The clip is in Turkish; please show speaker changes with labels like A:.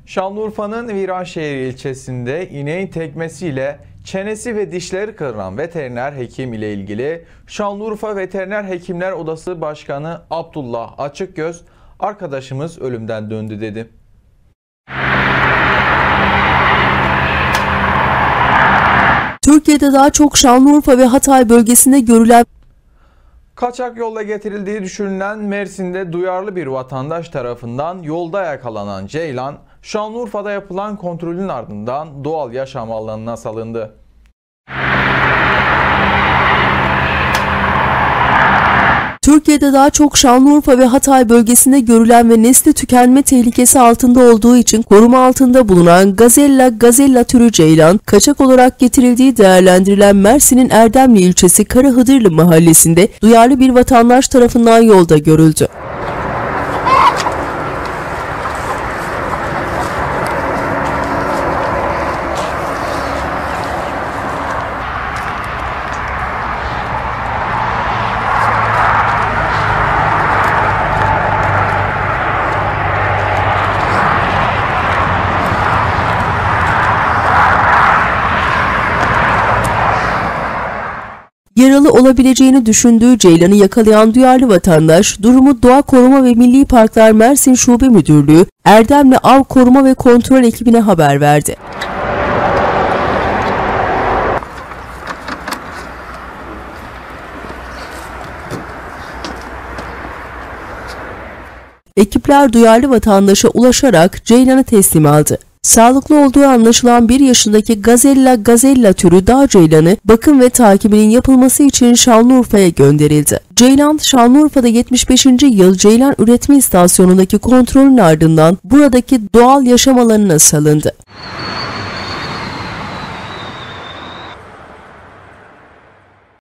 A: Şanlıurfa'nın Viranşehir ilçesinde ineğin tekmesiyle çenesi ve dişleri kırılan veteriner hekim ile ilgili Şanlıurfa Veteriner Hekimler Odası Başkanı Abdullah Açıkgöz, "Arkadaşımız ölümden döndü" dedi.
B: Türkiye'de daha çok Şanlıurfa ve Hatay bölgesinde görülen
A: Kaçak yolla getirildiği düşünülen Mersin'de duyarlı bir vatandaş tarafından yolda yakalanan ceylan, Şanlıurfa'da yapılan kontrolün ardından doğal yaşam alanına salındı.
B: Türkiye'de daha çok Şanlıurfa ve Hatay bölgesinde görülen ve nesli tükenme tehlikesi altında olduğu için koruma altında bulunan gazella türü ceylan, kaçak olarak getirildiği değerlendirilen Mersin'in Erdemli ilçesi Karahıdırlı mahallesinde duyarlı bir vatandaş tarafından yolda görüldü. Yaralı olabileceğini düşündüğü ceylanı yakalayan duyarlı vatandaş, durumu Doğa Koruma ve Milli Parklar Mersin Şube Müdürlüğü, Erdemli Av Koruma ve Kontrol ekibine haber verdi. Ekipler duyarlı vatandaşa ulaşarak ceylanı teslim aldı. Sağlıklı olduğu anlaşılan 1 yaşındaki gazella türü dağ ceylanı bakım ve takibinin yapılması için Şanlıurfa'ya gönderildi. Ceylan, Şanlıurfa'da 75. yıl Ceylan Üretme İstasyonu'ndaki kontrolün ardından buradaki doğal yaşam alanına salındı.